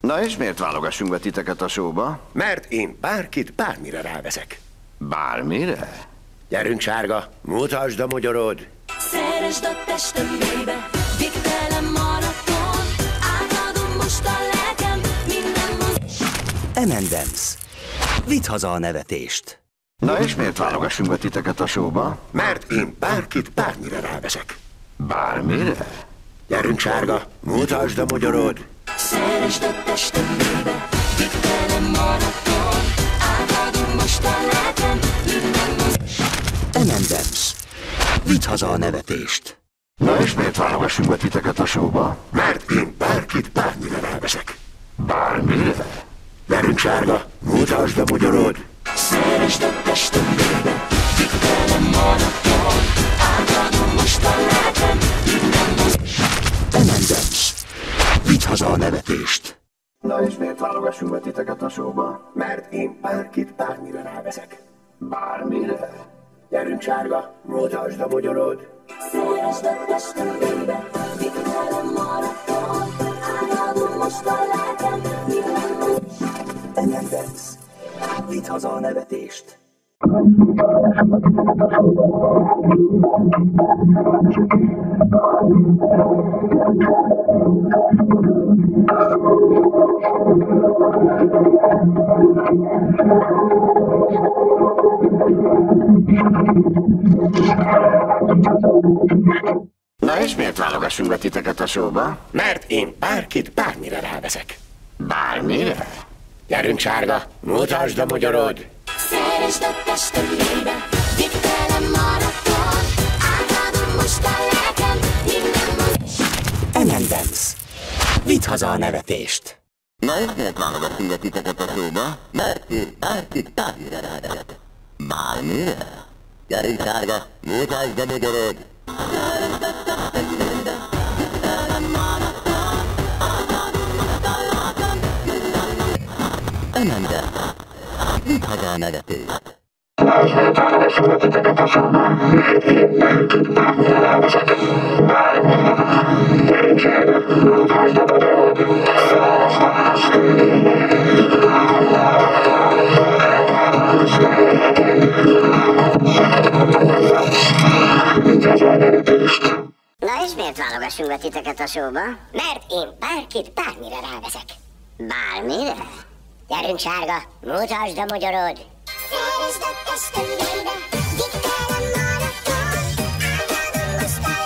Na és miért válogassunk be titeket a showba? Mert én bárkit bármire ráveszek. Bármire? Gyerünk, sárga, mutasd a mogyorod. Szeresd a testembe, végtelen maraton. Átadom most a lelkem, minden M&M's. Vidd haza a nevetést. Na és miért válogassunk be titeket a showba? Mert én bárkit bármire ráveszek. Bármire? Gyerünk, sárga, mutasd a mogyorod. Szeresd a testembe, végtelen maraton. Átadom most a lelkem, minden M&M's. Vidd haza a nevetést. Na és miért válogassunk be titeket a showba? Mert én bárkit bármire ráveszek. Bármire? Gyerünk, sárga, mutasd a mogyorod. Szeresd a testembe, végtelen maraton. Átadom most a lelkem, minden M&M's. Vidd haza a nevetést. Na és miért válogassunk be titeket a showba? Mert én bárkit bármire ráveszek. Bármire? Gyerünk, sárga, mutasd a mogyorod. Szeresd a testembe, végtelen maraton. Átadom most a lelkem, minden M&M's. Vidd haza a nevetést. Na és miért válogassunk be titeket a showba? Mert én bárkit bármire ráveszek. Bármire? Gyerünk, sárga, mutasd a mogyorod. Szeresd a testembe, végtelen maraton. Átadom most a lelkem, minden M&M's. Vidd haza a nevetést. Na és miért válogatunk be titeket a showba? Mert én bárkit bármire ráveszek. Bármire? Gyerünk, sárga, mutasd a mogyorod. M&M's. Vidd haza a nevetést. Na és miért válogassunk be titeket a showba? Mert én bárkit bármire ráveszek. Bármire? Gyerünk, sárga, mutasd a mogyorod. Szeresd a testembe, végtelen maraton. Átadom most a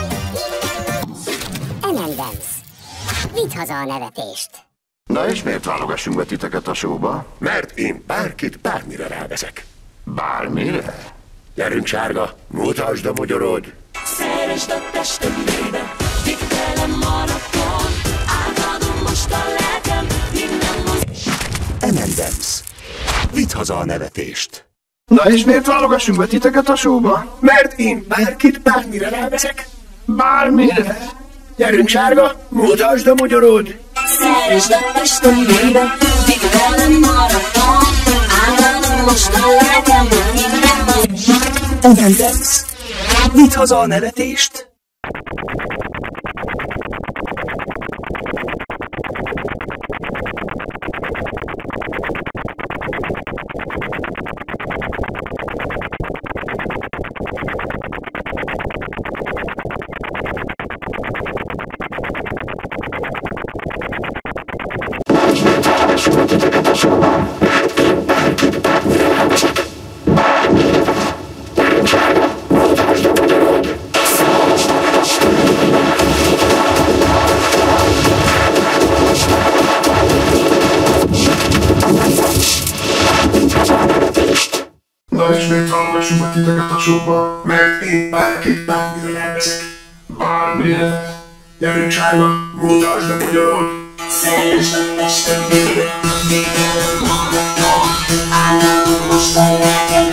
lelkem, M&M's. Vidd haza a nevetést. Na és miért válogassunk be titeket a showba? Mert én bárkit bármire ráveszek. Bármire? Gyerünk, sárga, mutasd a mogyorod. Szeresd a testembe, végtelen maraton. Átadom most a lelkem, minden M&M's. Vidd haza a nevetést. Na és miért válogassunk be titeket a showba? Mert én bárkit bármire ráveszek. Bármire? Gyerünk, sárga, mutasd a mogyorod. Szeresd a testembe, végtelen maraton. Átadom most a lelkem, minden M&M's. Vidd haza a nevetést. Na és miért válogassunk be titeket a showba? Mert én bárkit bármire ráveszek. Bármire? Gyerünk, sárga, mutasd a mogyorod. Szeresd a testembe, végtelen maraton. Átadom most a lelkem,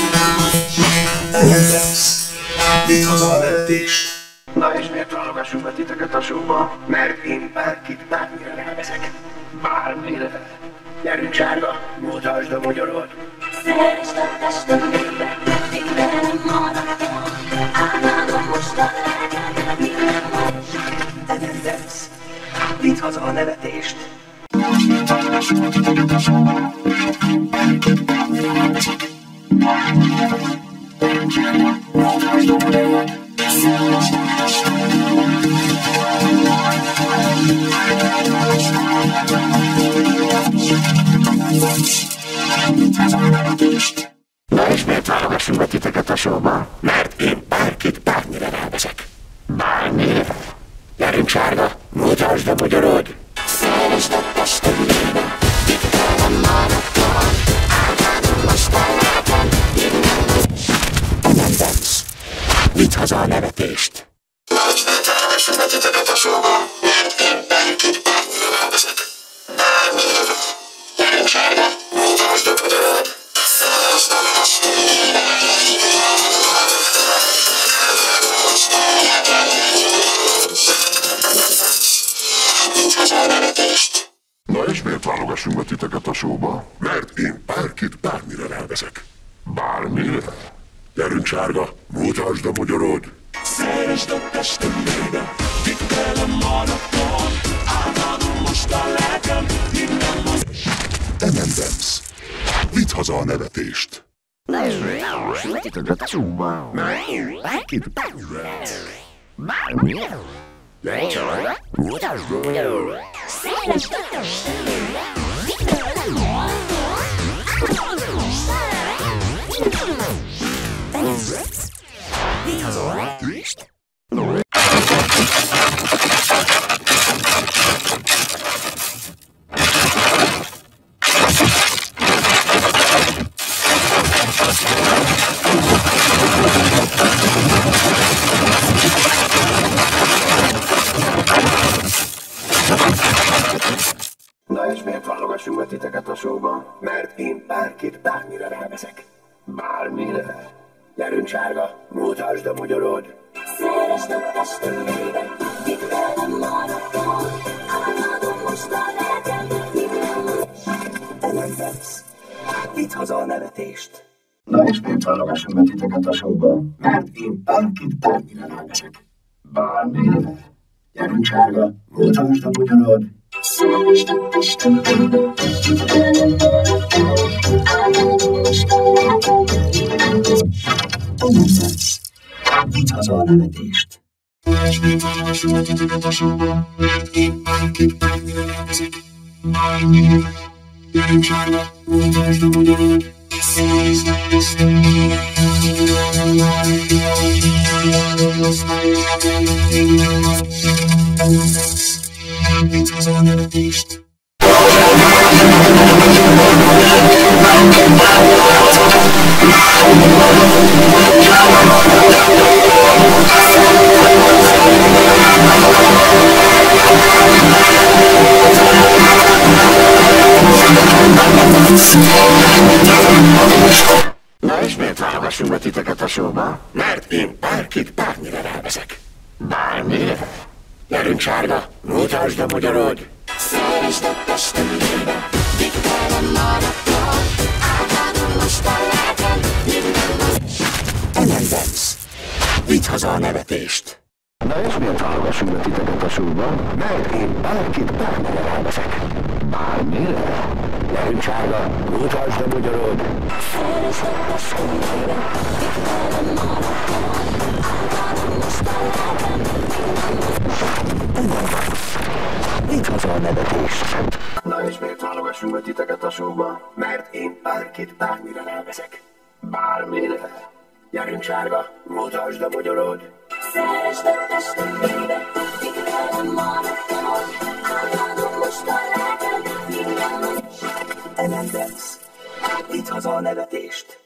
M&M's. Vidd haza a nevetést. Na és miért válogassunk be titeket a showba? Mert én bárkit bármire ráveszek. Bármire? Gyerünk, sárga, mutasd a mogyorod. Szeresd a testembe, végtelen maraton. Átadom most a lelkem, minden M&M's. Vidd haza a nevetést. sümeti teket a sóba. Bármit bármire rávezek. Bármire. Gyerünk sárga, mutasd a magyarod. Szerelmes test. Mit az a nevetést? Na és miért válogassunk be titeket a showba? Mert én bárkit bármire rávezek. Bármire? Gyerünk sárga, mutasd a magyarod! Szeresd a testembe, itt velem maradtál, átadom most a lelkem, M&M's. Vidd haza a nevetést! Na és miért válogassunk be titeket a showba? Mert én bárkit bármire rávezek. Bármire. Gyerünk sárga, mutasd a magyarod! Szeresd a testembe, itt velem maradtál, átadom most a lelkem, Na és miért válogassunk be titeket a showba? Mert én bárkit bármire rávezek. Bármire? Gyerünk sárga, mutasd a magyarod! Szeresd a testembe, itt velem maradtál, átadom most a lelkem, innen most. M&M's. Vidd haza a nevetést! Na és miért válogassunk be titeket a showba? Mert én bárkit bármire rávezek. Bármire? Gyerünk sárga, mutasd a magyarod! Szeresd a testembe, itt velem maradtál, átadom most a lelkem, innen most. Vidd haza a nevetést! Na és miért válogassunk be titeket a showba? Mert én bárkit bármire rávezek. Bármire? Gyerünk sárga, mutasd a magyarod! Szeresd a testembe, itt velem maradtál, átadom most a lelkem, innen most. M&M's. Vidd haza a nevetést! Na és miért válogassunk be titeket a showba? Mert én bárkit bármire rávezek. Bármire? Gyerünk sárga, mutasd a magyarod! Szeresd a testembe, itt velem maradtál, átadom most a lelkem, innen most. M&M's. Vidd haza a nevetést! Na és miért válogassunk be titeket a showba? Mert én bárkit bármire rávezek. Bármire. Gyerünk sárga, mutasd a magyarod! Szeresd a testembe, itt velem maradtál, átadom most a lelkem, innen most. M&M's. Vidd haza a nevetést! Na és miért válogassunk be titeket a showba? Mert én bárkit bármire rávezek. Bármire? Gyerünk sárga, mutasd a magyarod! Szeresd a testembe, itt velem maradtál, átadom most a lelkem, innen most. M&M's. Vidd haza a nevetést! Na és miért válogassunk be titeket a showba? Mert én bárkit bármire rávezek. Bármire? Gyerünk sárga, mutasd a magyarod! Szeresd a testembe, itt velem maradtál, átadom most a lelkem, innen most. Vidd haza a nevetést! Na és miért válogassunk be titeket a showba? Mert én bárkit bármire rávezek. Bármire? Gyerünk sárga, mutasd a magyarod! Szeresd a testembe, itt velem maradtál, átadom most a lelkem, innen most. M&M's. Vidd haza a nevetést!